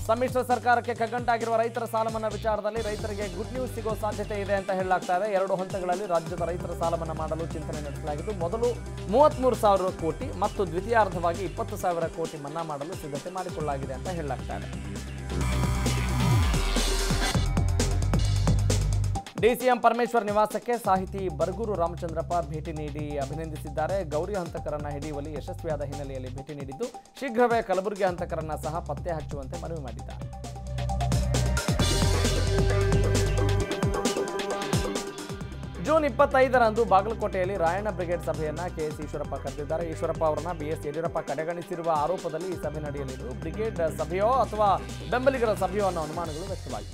ಸಮ್ಮಿಶ್ರ ಸರ್ಕಾರಕ್ಕೆ ಕಗ್ಗಂಟಾಗಿರುವ ರೈತರ ಸಾಲ ಮನ್ನಾ ವಿಚಾರದಲ್ಲಿ ರೈತರಿಗೆ ಗುಡ್ ನ್ಯೂಸ್ ಸಿಗೋ ಸಾಧ್ಯತೆ ಇದೆ ಅಂತ ಹೇಳಲಾಗ್ತಾ ಇದೆ. 2 ಹಂತಗಳಲ್ಲಿ ರಾಜ್ಯದ ರೈತರ ಸಾಲ ಮನ್ನಾ ಮಾಡಲು ಚಿಂತನೆ ನಡೆಸಲಾಗಿದ್ದು, ಮೊದಲು 33,000 ಕೋಟಿ ಮತ್ತು ದ್ವಿತೀಯಾರ್ಧವಾಗಿ 20,000 ಕೋಟಿ ಮನ್ನಾ ಮಾಡಲು ಸಿದ್ಧತೆ ಮಾಡಿಕೊಳ್ಳಲಾಗಿದೆ ಅಂತ ಹೇಳಲಾಗ್ತಾ ಇದೆ. ಡಿಸಿಎಂ ಪರಮೇಶ್ವರ್ ನಿವಾಸಕ್ಕೆ ಸಾಹಿತಿ ಬರಗೂರು ರಾಮಚಂದ್ರಪ್ಪ ಭೇಟಿ ನೀಡಿ ಅಭಿನಂದಿಸಿದ್ದಾರೆ. ಗೌರಿ ಹಂತಕರನ್ನ ಹಿಡಿಯುವಲ್ಲಿ ಯಶಸ್ವಿಯಾದ ಹಿನ್ನೆಲೆಯಲ್ಲಿ ಭೇಟಿ ನೀಡಿದ್ದು, ಶೀಘ್ರವೇ ಕಲಬುರಗಿ ಹಂತಕರನ್ನ ಸಹ ಪತ್ತೆ ಹಚ್ಚುವಂತೆ ಮನವಿ ಮಾಡಿದ್ದಾರೆ. ಜೂನ್ 25ರಂದು ಬಾಗಲಕೋಟೆಯಲ್ಲಿ ರಾಯಣ್ಣ ಬ್ರಿಗೇಡ್ ಸಭೆಯನ್ನ ಕೆಎಸ್ ಈಶ್ವರಪ್ಪ ಕರೆದಿದ್ದಾರೆ. ಈಶ್ವರಪ್ಪ ಅವರನ್ನ ಬಿಎಸ್ ಯಡಿಯೂರಪ್ಪ ಕಡೆಗಣಿಸಿರುವ ಆರೋಪದಲ್ಲಿ ಈ ಸಭೆ ನಡೆಯಲಿದ್ದು, ಬ್ರಿಗೇಡ್ ಸಭೆಯೋ ಅಥವಾ ಬೆಂಬಲಿಗರ ಸಭೆಯೋ ಅನ್ನೋ ಅನುಮಾನಗಳು ವ್ಯಕ್ತವಾಗಿವೆ.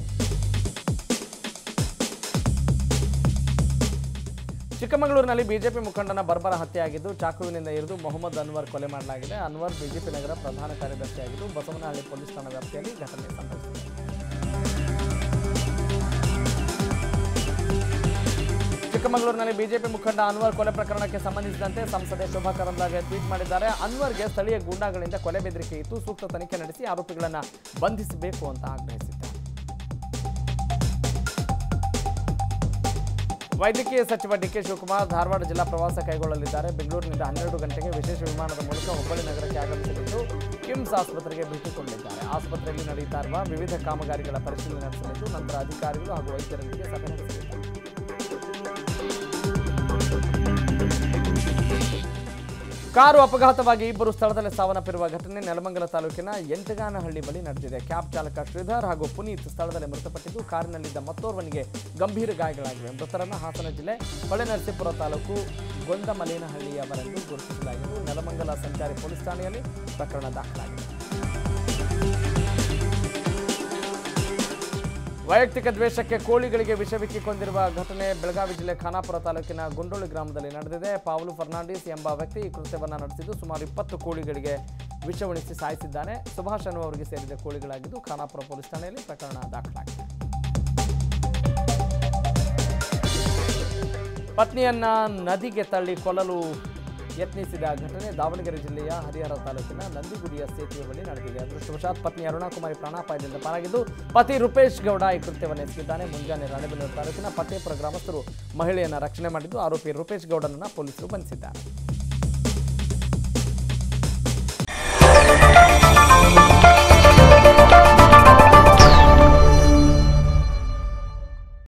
ಚಿಕ್ಕಮಗಳೂರಿನಲ್ಲಿ ಬಿಜೆಪಿ ಮುಖಂಡನ ಬರ್ಬರ ಹತ್ಯೆಯಾಗಿದ್ದು, ಚಾಕುವಿನಿಂದ ಇರಿದು ಮೊಹಮ್ಮದ್ ಅನ್ವರ್ ಕೊಲೆ ಮಾಡಲಾಗಿದೆ. ಅನ್ವರ್ ಬಿಜೆಪಿ ನಗರ ಪ್ರಧಾನ ಕಾರ್ಯದರ್ಶಿಯಾಗಿದ್ದು, ಬಸವನಹಳ್ಳಿ ಪೊಲೀಸ್ ಠಾಣಾ ವ್ಯಾಪ್ತಿಯಲ್ಲಿ ಘಟನೆ ಸಂಭವಿಸಿದೆ. ಚಿಕ್ಕಮಗಳೂರಿನಲ್ಲಿ ಬಿಜೆಪಿ ಮುಖಂಡ ಅನ್ವರ್ ಕೊಲೆ ಪ್ರಕರಣಕ್ಕೆ ಸಂಬಂಧಿಸಿದಂತೆ ಸಂಸದೆ ಶೋಭಾ ಕರಂದ್ಲಾಜೆ ಟ್ವೀಟ್ ಮಾಡಿದ್ದಾರೆ. ಅನ್ವರ್ಗೆ ಸ್ಥಳೀಯ ಗೂಂಡಾಗಳಿಂದ ಕೊಲೆ ಬೆದರಿಕೆ ಇತ್ತು, ಸೂಕ್ತ ತನಿಖೆ ನಡೆಸಿ ಆರೋಪಿಗಳನ್ನು ಬಂಧಿಸಬೇಕು ಅಂತ ಆಗ್ರಹಿಸಿದ್ದಾರೆ. ವೈದ್ಯಕೀಯ ಸಚಿವ ಡಿಕೆ ಶಿವಕುಮಾರ್ ಧಾರವಾಡ ಜಿಲ್ಲಾ ಪ್ರವಾಸ ಕೈಗೊಳ್ಳಲಿದ್ದಾರೆ. ಬೆಂಗಳೂರಿನಿಂದ 12 ಗಂಟೆಗೆ ವಿಶೇಷ ವಿಮಾನದ ಮೂಲಕ ಹುಬ್ಬಳ್ಳಿ ನಗರಕ್ಕೆ ಆಗಮಿಸಲಿದ್ದು, ಕಿಮ್ಸ್ ಆಸ್ಪತ್ರೆಗೆ ಭೇಟಿ ಕೊಡಲಿದ್ದಾರೆ. ಆಸ್ಪತ್ರೆಯಲ್ಲಿ ನಡೆಯುತ್ತಾ ಇರುವ ವಿವಿಧ ಕಾಮಗಾರಿಗಳ ಪರಿಶೀಲನೆ ನಡೆಸಲಿದ್ದು, ನಂತರ ಅಧಿಕಾರಿಗಳು ಹಾಗೂ ವೈದ್ಯರೊಂದಿಗೆ ಸಭೆ ನಡೆಸಲಿದ್ದಾರೆ. ಕಾರು ಅಪಘಾತವಾಗಿ ಇಬ್ಬರು ಸ್ಥಳದಲ್ಲೇ ಸಾವನ್ನಪ್ಪಿರುವ ಘಟನೆ ನೆಲಮಂಗಲ ತಾಲೂಕಿನ ಎಂಟಗಾನಹಳ್ಳಿ ಬಳಿ ನಡೆದಿದೆ. ಕ್ಯಾಬ್ ಚಾಲಕ ಶ್ರೀಧರ್ ಹಾಗೂ ಪುನೀತ್ ಸ್ಥಳದಲ್ಲೇ ಮೃತಪಟ್ಟಿದ್ದು, ಕಾರಿನಲ್ಲಿದ್ದ ಮತ್ತೋರ್ವನಿಗೆ ಗಂಭೀರ ಗಾಯಗಳಾಗಿವೆ. ಮೃತರನ್ನು ಹಾಸನ ಜಿಲ್ಲೆ ಹೊಳೆನರಸೀಪುರ ತಾಲೂಕು ಗೊಂದಮಲೇನಹಳ್ಳಿಯವರೆಂದು ಗುರುತಿಸಲಾಗಿದ್ದು, ನೆಲಮಂಗಲ ಸಂಚಾರಿ ಪೊಲೀಸ್ ಠಾಣೆಯಲ್ಲಿ ಪ್ರಕರಣ ದಾಖಲಾಗಿದೆ. ವೈಯಕ್ತಿಕ ದ್ವೇಷಕ್ಕೆ ಕೋಳಿಗಳಿಗೆ ವಿಷವಿಕ್ಕಿ ಕೊಂದಿರುವ ಘಟನೆ ಬೆಳಗಾವಿ ಜಿಲ್ಲೆ ಖಾನಾಪುರ ತಾಲೂಕಿನ ಗುಂಡೋಳಿ ಗ್ರಾಮದಲ್ಲಿ ನಡೆದಿದೆ. ಪಾವ್ಲು ಫರ್ನಾಂಡಿಸ್ ಎಂಬ ವ್ಯಕ್ತಿ ಈ ಕೃತ್ಯವನ್ನು ನಡೆಸಿದ್ದು, ಸುಮಾರು 20 ಕೋಳಿಗಳಿಗೆ ವಿಷ ಉಣಿಸಿ ಸಾಯಿಸಿದ್ದಾನೆ. ಸುಭಾಷ್ ಅನ್ನುವರಿಗೆ ಸೇರಿದ ಕೋಳಿಗಳಾಗಿದ್ದು, ಖಾನಾಪುರ ಪೊಲೀಸ್ ಠಾಣೆಯಲ್ಲಿ ಪ್ರಕರಣ ದಾಖಲಾಗಿದೆ. ಪತ್ನಿಯನ್ನ ನದಿಗೆ ತಳ್ಳಿ ಕೊಲ್ಲಲು ಯತ್ನಿಸಿದ ಘಟನೆ ದಾವಣಗೆರೆ ಜಿಲ್ಲೆಯ ಹರಿಹರ ತಾಲೂಕಿನ ನಂದಿಗುಡಿಯ ಸೇತುವೆ ಬಳಿ ನಡೆದಿದೆ. ಅದೃಷ್ಟವಶಾತ್ ಪತ್ನಿ ಅರುಣಾಕುಮಾರಿ ಪ್ರಾಣಾಪಾಯದಿಂದ ಪಾರಾಗಿದ್ದು, ಪತಿ ರೂಪೇಶ್ ಗೌಡ ಈ ಕೃತ್ಯವನ್ನು ಎಸಗಿದ್ದಾನೆ. ಮುಂಜಾನೆ ರಾಣೆಬೆನ್ನೂರು ತಾಲೂಕಿನ ಪಟ್ಟೇಪುರ ಗ್ರಾಮಸ್ಥರು ಮಹಿಳೆಯನ್ನ ರಕ್ಷಣೆ ಮಾಡಿದ್ದು, ಆರೋಪಿ ರೂಪೇಶ್ ಗೌಡನನ್ನ ಪೊಲೀಸರು ಬಂಧಿಸಿದ್ದಾರೆ.